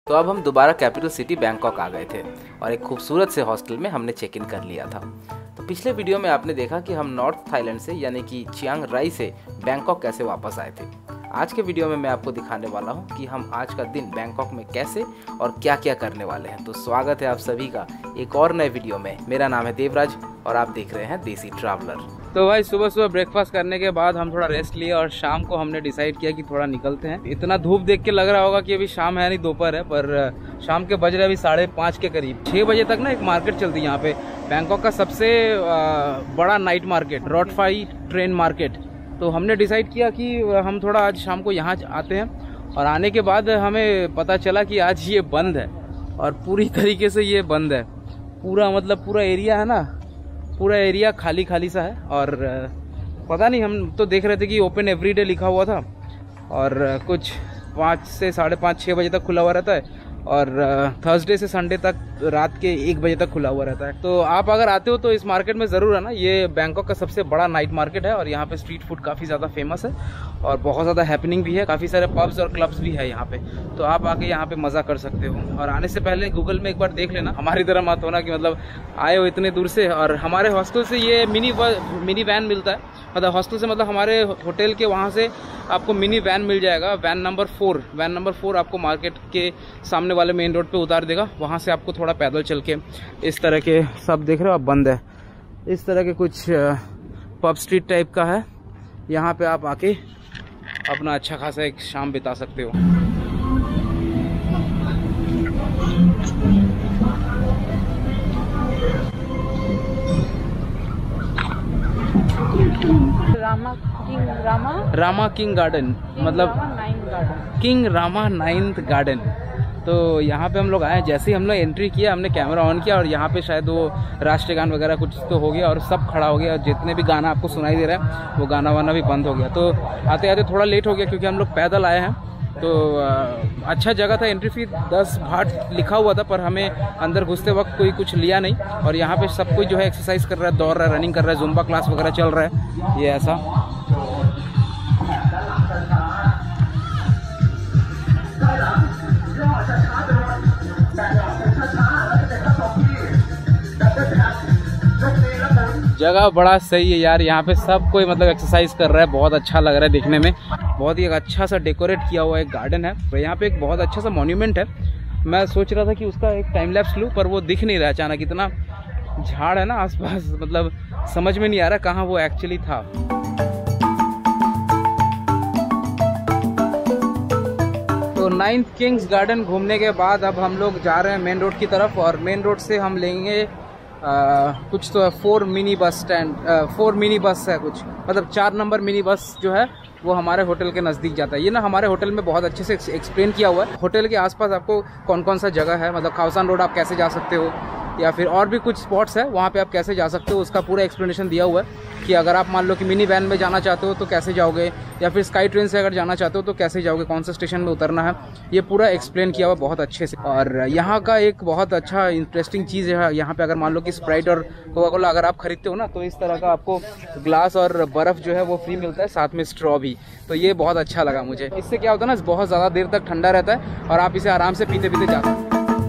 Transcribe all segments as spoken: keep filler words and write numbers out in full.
तो अब हम दोबारा कैपिटल सिटी बैंकॉक आ गए थे और एक खूबसूरत से हॉस्टल में हमने चेक इन कर लिया था। तो पिछले वीडियो में आपने देखा कि हम नॉर्थ थाईलैंड से यानी कि चियांग राई से बैंकॉक कैसे वापस आए थे। आज के वीडियो में मैं आपको दिखाने वाला हूं कि हम आज का दिन बैंकॉक में कैसे और क्या क्या करने वाले हैं। तो स्वागत है आप सभी का एक और नए वीडियो में। मेरा नाम है देवराज और आप देख रहे हैं देसी ट्रैवलर। तो भाई सुबह सुबह ब्रेकफास्ट करने के बाद हम थोड़ा रेस्ट लिए और शाम को हमने डिसाइड किया कि थोड़ा निकलते हैं। इतना धूप देख के लग रहा होगा कि अभी शाम है नहीं, दोपहर है, पर शाम के बज रहे अभी साढ़े पाँच के करीब। छः बजे तक ना एक मार्केट चलती है यहाँ पे, बैंकॉक का सबसे बड़ा night market, Rot Fai train market. तो हमने डिसाइड किया कि हम थोड़ा आज शाम को यहाँ आते हैं और आने के बाद हमें पता चला कि आज ये बंद है और पूरी तरीके से ये बंद है। पूरा मतलब पूरा एरिया है ना, पूरा एरिया खाली खाली सा है। और पता नहीं, हम तो देख रहे थे कि ओपन एवरीडे लिखा हुआ था और कुछ पाँच से साढ़े पाँच छः बजे तक खुला हुआ रहता है और थर्सडे से संडे तक रात के एक बजे तक खुला हुआ रहता है। तो आप अगर आते हो तो इस मार्केट में ज़रूर आना। ये बैंकॉक का सबसे बड़ा नाइट मार्केट है और यहाँ पे स्ट्रीट फूड काफ़ी ज़्यादा फेमस है और बहुत ज़्यादा हैपनिंग भी है। काफ़ी सारे पब्स और क्लब्स भी है यहाँ पे, तो आप आके यहाँ पे मज़ा कर सकते हो। और आने से पहले गूगल में एक बार देख लेना, हमारी तरह मत होना कि मतलब आए हो इतने दूर से। और हमारे हॉस्टल से ये मिनी मिनी वैन मिलता है, मतलब हॉस्टल से मतलब हमारे होटल के वहाँ से आपको मिनी वैन मिल जाएगा। Van number four van number four आपको मार्केट के सामने वाले मेन रोड पे उतार देगा। वहाँ से आपको थोड़ा पैदल चल के इस तरह के, सब देख रहे हो आप, बंद है, इस तरह के कुछ पब स्ट्रीट टाइप का है। यहाँ पे आप आके अपना अच्छा खासा एक शाम बिता सकते हो। Rama king Rama Rama king garden, मतलब किंग रामा नाइन्थ गार्डन। तो यहाँ पे हम लोग आए, जैसे ही हम लोग एंट्री किया हमने कैमरा ऑन किया और यहाँ पे शायद वो राष्ट्रीय गान वगैरह कुछ तो हो गया और सब खड़ा हो गया। और जितने भी गाना आपको सुनाई दे रहा है वो गाना वाना भी बंद हो गया। तो आते आते थोड़ा लेट हो गया क्योंकि हम लोग पैदल आए हैं। तो अच्छा जगह था, एंट्री फी दस भाट लिखा हुआ था, पर हमें अंदर घुसते वक्त कोई कुछ लिया नहीं। और यहाँ पे सब कोई जो है एक्सरसाइज कर रहा है, दौड़ रहा है, रनिंग कर रहा है, जुम्बा क्लास वगैरह चल रहा है, ये ऐसा। जगह बड़ा सही है यार, यहाँ पे सब कोई मतलब एक्सरसाइज कर रहा है, बहुत अच्छा लग रहा है देखने में। बहुत ही एक अच्छा सा डेकोरेट किया हुआ एक गार्डन है। तो यहाँ पे एक बहुत अच्छा सा मॉन्यूमेंट है। मैं सोच रहा था कि उसका एक टाइम लैप्स लूँ, पर वो दिख नहीं रहा अचानक, इतना झाड़ है ना आसपास, मतलब समझ में नहीं आ रहा कहाँ वो एक्चुअली था। तो नाइन्थ किंग्स गार्डन घूमने के बाद अब हम लोग जा रहे हैं मेन रोड की तरफ और मेन रोड से हम लेंगे आ, कुछ तो है four mini bus stand, four mini bus है कुछ, मतलब चार नंबर मिनी बस जो है वो हमारे होटल के नज़दीक जाता है। ये ना हमारे होटल में बहुत अच्छे से एक्सप्लेन किया हुआ है। होटल के आसपास आपको कौन कौन सा जगह है, मतलब खावसान रोड आप कैसे जा सकते हो या फिर और भी कुछ स्पॉट्स है वहाँ पे आप कैसे जा सकते हो, उसका पूरा एक्सप्लेनेशन दिया हुआ है कि अगर आप मान लो कि मिनी वैन में जाना चाहते हो तो कैसे जाओगे, या फिर स्काई ट्रेन से अगर जाना चाहते हो तो कैसे जाओगे, कौन सा स्टेशन में उतरना है, ये पूरा एक्सप्लेन किया हुआ बहुत अच्छे से। और यहाँ का एक बहुत अच्छा इंटरेस्टिंग चीज़ है, यहाँ पे अगर मान लो कि स्प्राइट और कोका कोला अगर आप खरीदते हो ना तो इस तरह का आपको ग्लास और बर्फ़ जो है वो फ्री मिलता है, साथ में स्ट्रॉ भी। तो ये बहुत अच्छा लगा मुझे। इससे क्या होता है ना, बहुत ज़्यादा देर तक ठंडा रहता है और आप इसे आराम से पीते पीते जा सकते हैं।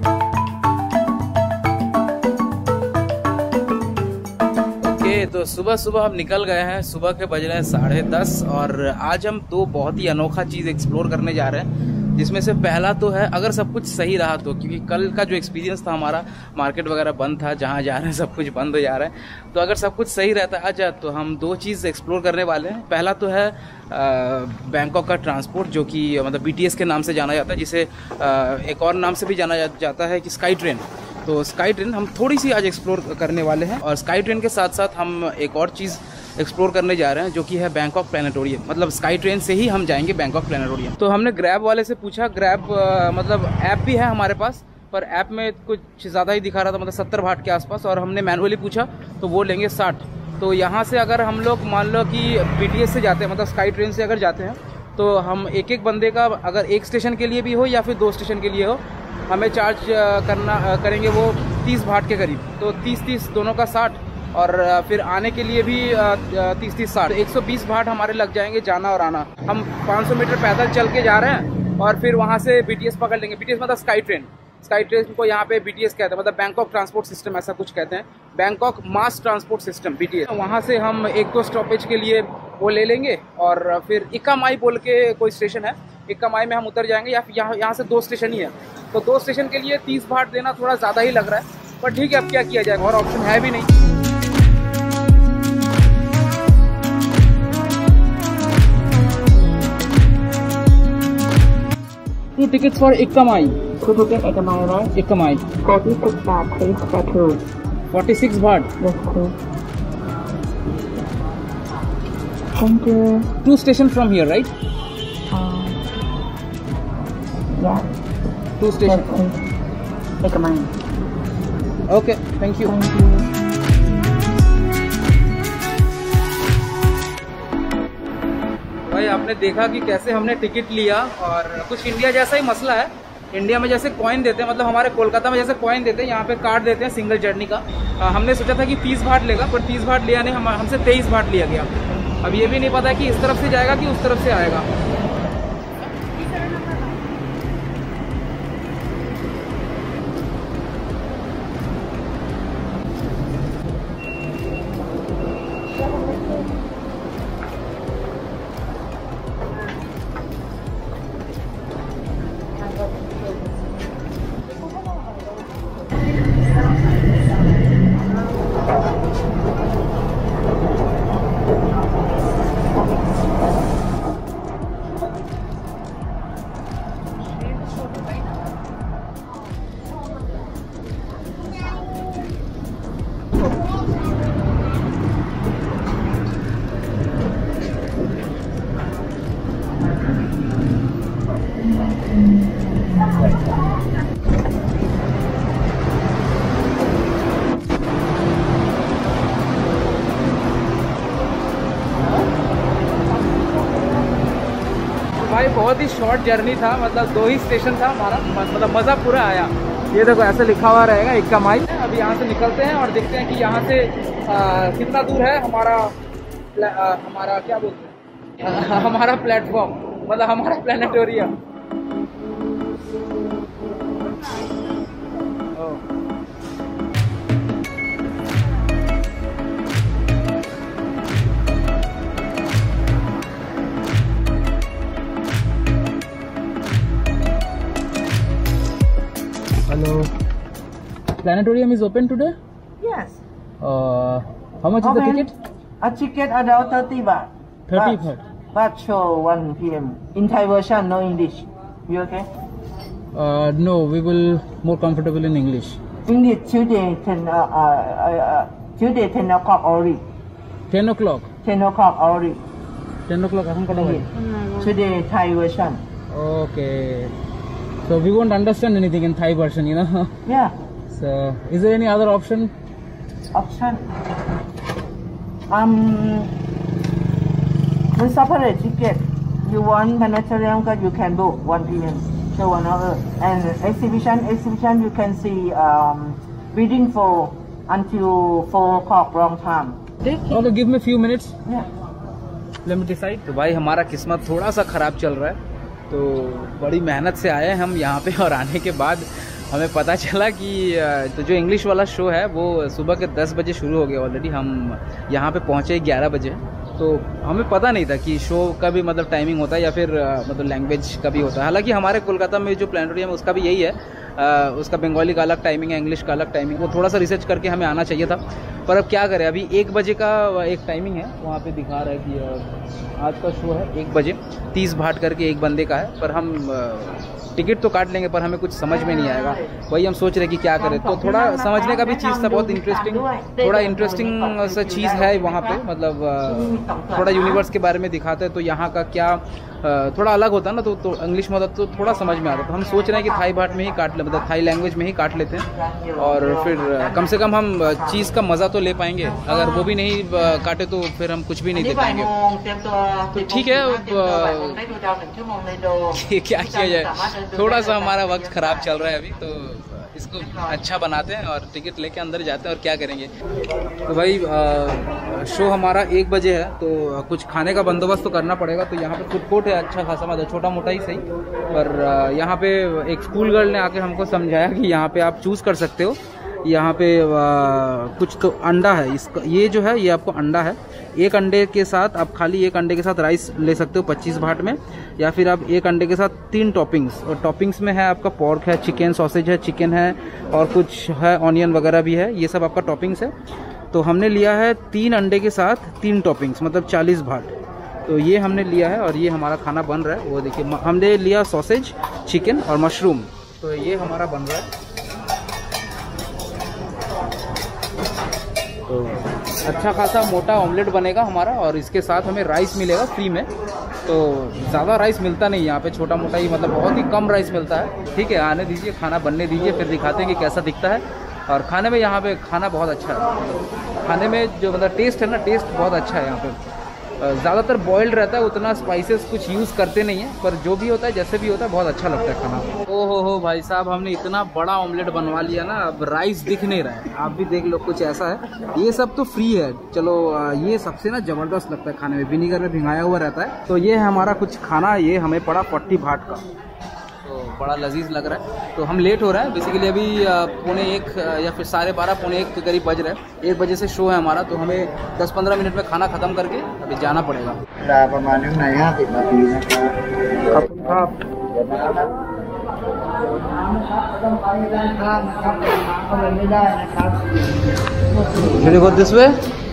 तो सुबह सुबह हम निकल गए हैं, सुबह के बज रहे हैं साढ़े दस और आज हम दो बहुत ही अनोखा चीज़ एक्सप्लोर करने जा रहे हैं, जिसमें से पहला तो है अगर सब कुछ सही रहा तो, क्योंकि कल का जो एक्सपीरियंस था हमारा, मार्केट वगैरह बंद था, जहाँ जा रहे हैं सब कुछ बंद हो जा रहा है। तो अगर सब कुछ सही रहता है आज तो हम दो चीज़ एक्सप्लोर करने वाले हैं। पहला तो है बैंकॉक का ट्रांसपोर्ट, जो कि मतलब बी टी एस के नाम से जाना जाता है, जिसे आ, एक और नाम से भी जाना जा, जाता है कि स्काई ट्रेन। तो स्काई ट्रेन हम थोड़ी सी आज एक्सप्लोर करने वाले हैं और स्काई ट्रेन के साथ साथ हम एक और चीज़ एक्सप्लोर करने जा रहे हैं जो कि है बैंकॉक प्लेनेटोरियम। मतलब स्काई ट्रेन से ही हम जाएंगे बैंकॉक प्लेनेटोरियम। तो हमने ग्रैब वाले से पूछा, ग्रैब मतलब ऐप भी है हमारे पास, पर ऐप में कुछ ज़्यादा ही दिखा रहा था, मतलब सत्तर भाट के आसपास, और हमने मैनुअली पूछा तो वो लेंगे साठ। तो यहाँ से अगर हम लोग मान लो कि बी टी एस से जाते हैं, मतलब स्काई ट्रेन से अगर जाते हैं, तो हम एक एक बंदे का अगर एक स्टेशन के लिए भी हो या फिर दो स्टेशन के लिए हो, हमें चार्ज करना करेंगे वो तीस भाट के करीब। तो तीस तीस दोनों का साठ, और फिर आने के लिए भी तीस तीस साठ, एक सौ बीस भाट हमारे लग जाएंगे जाना और आना। हम पाँच सौ मीटर पैदल चल के जा रहे हैं और फिर वहाँ से बीटीएस पकड़ लेंगे। बीटीएस मतलब स्काई ट्रेन, स्काई ट्रेन को यहाँ पे बीटीएस कहते हैं, मतलब बैंकॉक ट्रांसपोर्ट सिस्टम ऐसा कुछ कहते हैं, Bangkok mass transport system BTS. वहाँ से हम एक दो स्टॉपेज के लिए वो ले लेंगे और फिर इक्कामाई बोल के कोई स्टेशन है, इक्कामाई में हम उतर जाएंगे। या फिर यहाँ यहाँ से दो स्टेशन ही है, तो दो स्टेशन के लिए तीस बाट देना थोड़ा ज़्यादा ही लग रहा है, पर ठीक है अब क्या किया जाएगा, और ऑप्शन है भी नहीं। Two tickets for Ikkamai. Two tickets Ikkamai, right? Ikkamai. forty-six baht, please, for two. forty-six baht. That's cool. Thank you. Two stations from here, right? Um, yeah. Two stations. That's cool. Ikkamai. Okay, thank you. Thank you. भाई आपने देखा कि कैसे हमने ticket लिया, और कुछ India जैसा ही मसला है। इंडिया में जैसे कॉइन देते हैं, मतलब हमारे कोलकाता में जैसे कॉइन देते हैं, यहाँ पे कार्ड देते हैं सिंगल जर्नी का। आ, हमने सोचा था कि तीस बाट लेगा, पर तीस बाट लिया नहीं, हम हमसे तेईस बाट लिया गया। अब ये भी नहीं पता कि इस तरफ से जाएगा कि उस तरफ से आएगा। भाई बहुत ही शॉर्ट जर्नी था, मतलब दो ही स्टेशन था हमारा, मतलब मज़ा पूरा आया। ये देखो ऐसे लिखा हुआ रहेगा इक्कामाई। अभी यहाँ से निकलते हैं और देखते हैं कि यहाँ से आ, कितना दूर है हमारा आ, हमारा क्या बोलते हैं हमारा प्लेटफॉर्म, मतलब हमारा planetarium. Hello. Planetarium is open today? Yes. Uh, how much is the Open. ticket? A ticket adult thirty baht. thirty But- baht. But show one p m in Thai version, no English. You okay? Uh, no, we will more comfortable in English. English Tuesday ten uh, uh, uh, Tuesday ten o'clock already. ten o'clock. Ten o'clock already. ten o'clock. I haven't got away. Today Thai version. Okay. So we won't understand anything in Thai version, you know. Yeah. So is there any other option? Option. Um. We separate ticket. You want planetarium, you can book one p m So one hour. And exhibition, exhibition you can see um reading for until four o'clock wrong time. Okay, give me a few minutes. Yeah. Let me decide. तो भाई हमारा किस्मत थोड़ा सा खराब चल रहा है, तो बड़ी मेहनत से आए हैं हम यहाँ पे, और आने के बाद हमें पता चला कि तो जो इंग्लिश वाला शो है वो सुबह के दस बजे शुरू हो गया ऑलरेडी। हम यहाँ पे पहुँचे ग्यारह बजे, तो हमें पता नहीं था कि शो का भी मतलब टाइमिंग होता है या फिर मतलब लैंग्वेज का भी होता है। हालांकि हमारे कोलकाता में जो प्लानिटोरियम है उसका भी यही है, आ, उसका बंगाली का अलग टाइमिंग है, इंग्लिश का अलग टाइमिंग। वो थोड़ा सा रिसर्च करके हमें आना चाहिए था, पर अब क्या करें, अभी एक बजे का एक टाइमिंग है, वहाँ पे दिखा रहा है कि आज का शो है एक बजे, तीस भाट करके एक बंदे का है। पर हम टिकट तो काट लेंगे, पर हमें कुछ समझ में नहीं आएगा, वही हम सोच रहे कि क्या करें। तो थोड़ा समझने का भी चीज़ था, बहुत इंटरेस्टिंग, थोड़ा इंटरेस्टिंग सा चीज़ है वहाँ पे, मतलब थोड़ा यूनिवर्स के बारे में दिखाते हैं, तो यहाँ का क्या थोड़ा अलग होता है ना, तो, तो इंग्लिश में तो थोड़ा समझ में आता है। तो हम सोच रहे हैं कि थाई भाट में ही काट ले, मतलब थाई लैंग्वेज में ही काट लेते हैं, और फिर कम से कम हम चीज़ का मज़ा तो ले पाएंगे। अगर वो भी नहीं काटे तो फिर हम कुछ भी नहीं दे पाएंगे। तो ठीक है, क्या किया जाए, थोड़ा सा हमारा वक्त ख़राब चल रहा है अभी, तो इसको अच्छा बनाते हैं और टिकट लेके अंदर जाते हैं और क्या करेंगे। तो भाई आ, शो हमारा एक बजे है, तो कुछ खाने का बंदोबस्त तो करना पड़ेगा। तो यहाँ पे फूड कोर्ट है अच्छा खासा, मतलब छोटा मोटा ही सही, पर आ, यहाँ पे एक स्कूल गर्ल ने आके हमको समझाया कि यहाँ पे आप चूज़ कर सकते हो। यहाँ पे आ, कुछ तो अंडा है, इसका ये जो है ये आपको अंडा है। एक अंडे के साथ आप खाली एक अंडे के साथ राइस ले सकते हो पच्चीस भाट में, या फिर आप एक अंडे के साथ तीन टॉपिंग्स, और टॉपिंग्स में है आपका पोर्क है, चिकन सॉसेज है, चिकन है और कुछ है ऑनियन वगैरह भी है, ये सब आपका टॉपिंग्स है। तो हमने लिया है तीन अंडे के साथ तीन टॉपिंग्स, मतलब चालीस भाट। तो ये हमने लिया है और ये हमारा खाना बन रहा है। वो देखिए हमने लिया सॉसेज, चिकन और मशरूम, तो ये हमारा बन रहा है। तो अच्छा खासा मोटा ऑमलेट बनेगा हमारा, और इसके साथ हमें राइस मिलेगा फ्री में। तो ज़्यादा राइस मिलता नहीं यहाँ पे, छोटा मोटा ही, मतलब बहुत ही कम राइस मिलता है। ठीक है, आने दीजिए, खाना बनने दीजिए, फिर दिखाते हैं कि कैसा दिखता है। और खाने में यहाँ पे खाना बहुत अच्छा है, खाने में जो मतलब टेस्ट है ना, टेस्ट बहुत अच्छा है यहाँ पे। ज़्यादातर बॉइल्ड रहता है, उतना स्पाइसेस कुछ यूज़ करते नहीं है, पर जो भी होता है जैसे भी होता है बहुत अच्छा लगता है खाना। ओ हो हो भाई साहब, हमने इतना बड़ा ऑमलेट बनवा लिया ना, अब राइस दिख नहीं रहा है। आप भी देख लो, कुछ ऐसा है। ये सब तो फ्री है, चलो ये सबसे ना ज़बरदस्त लगता है खाने में, विनीगर में भिंगाया हुआ रहता है। तो ये है हमारा कुछ खाना, ये हमें पड़ा फोर्टी भाट का, तो बड़ा लजीज लग रहा है। तो हम लेट हो रहा है बेसिकली, अभी पौने एक या फिर साढ़े बारह पौने एक के करीब बज रहा है। एक बजे से शो है हमारा, तो हमें दस पंद्रह मिनट में खाना ख़त्म करके अभी जाना पड़ेगा। This way.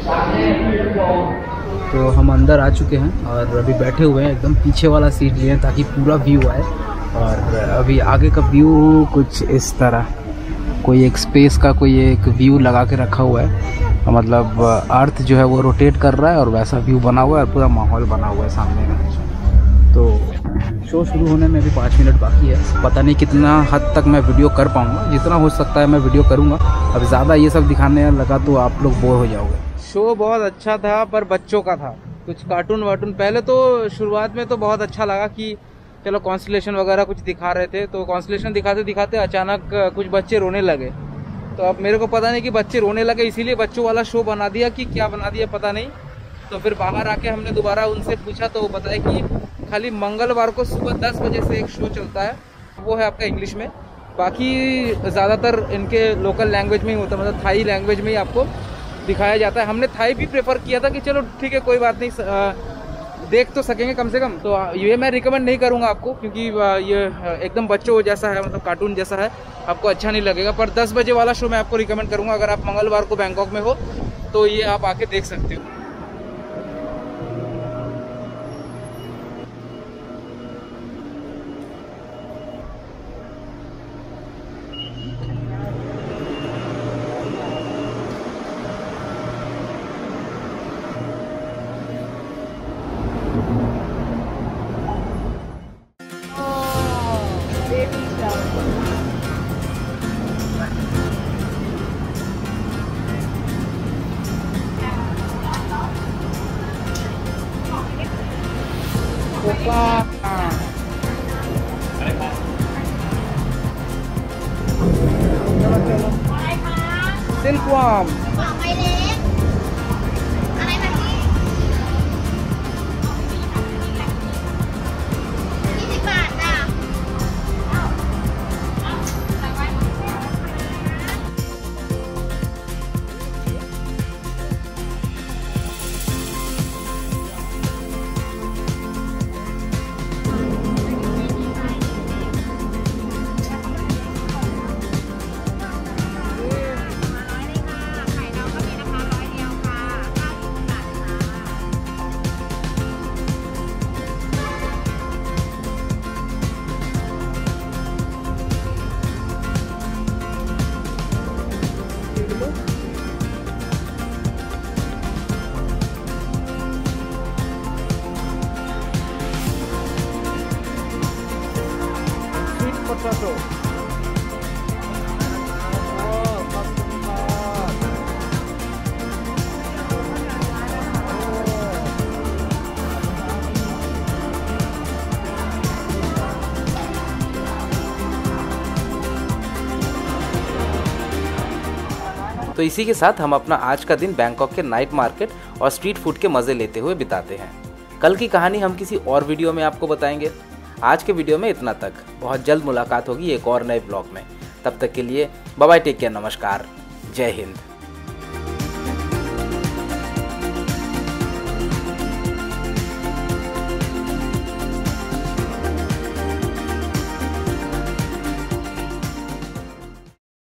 तो हम अंदर आ चुके हैं और अभी बैठे हुए हैं, एकदम पीछे वाला सीट लिए हैं ताकि पूरा व्यू आए। और अभी आगे का व्यू कुछ इस तरह, कोई एक स्पेस का कोई एक व्यू लगा के रखा हुआ है, मतलब अर्थ जो है वो रोटेट कर रहा है और वैसा व्यू बना हुआ है और पूरा माहौल बना हुआ है सामने में। तो शो शुरू होने में भी पाँच मिनट बाकी है, पता नहीं कितना हद तक मैं वीडियो कर पाऊँगा, जितना हो सकता है मैं वीडियो करूँगा। अब ज़्यादा ये सब दिखाने लगा तो आप लोग बोर हो जाओगे। शो बहुत अच्छा था, पर बच्चों का था, कुछ कार्टून वार्टून। पहले तो शुरुआत में तो बहुत अच्छा लगा कि चलो कॉन्स्टलेशन वगैरह कुछ दिखा रहे थे, तो कॉन्स्टलेशन दिखाते दिखाते अचानक कुछ बच्चे रोने लगे। तो अब मेरे को पता नहीं कि बच्चे रोने लगे इसीलिए बच्चों वाला शो बना दिया कि क्या बना दिया पता नहीं। तो फिर बाहर आके हमने दोबारा उनसे पूछा तो वो बताया कि खाली मंगलवार को सुबह दस बजे से एक शो चलता है, वो है आपका इंग्लिश में, बाकी ज़्यादातर इनके लोकल लैंग्वेज में ही होता है, मतलब थाई लैंग्वेज में ही आपको दिखाया जाता है। हमने थाई भी प्रेफर किया था कि चलो ठीक है कोई बात नहीं, आ, देख तो सकेंगे कम से कम। तो ये मैं रिकमेंड नहीं करूँगा आपको, क्योंकि ये एकदम बच्चों जैसा है, मतलब कार्टून जैसा है, आपको अच्छा नहीं लगेगा। पर दस बजे वाला शो मैं आपको रिकमेंड करूँगा, अगर आप मंगलवार को बैंकॉक में हो तो ये आप आके देख सकते हो। Silkworm ใบเล็กอะไรแบบนี้ยี่สิบบาทจ้ะเ तो इसी के साथ हम अपना आज का दिन बैंकॉक के नाइट मार्केट और स्ट्रीट फूड के मज़े लेते हुए बिताते हैं। कल की कहानी हम किसी और वीडियो में आपको बताएंगे। आज के वीडियो में इतना तक। बहुत जल्द मुलाकात होगी एक और नए ब्लॉग में। तब तक के लिए बाय बाय, टेक केयर, नमस्कार, जय हिंद।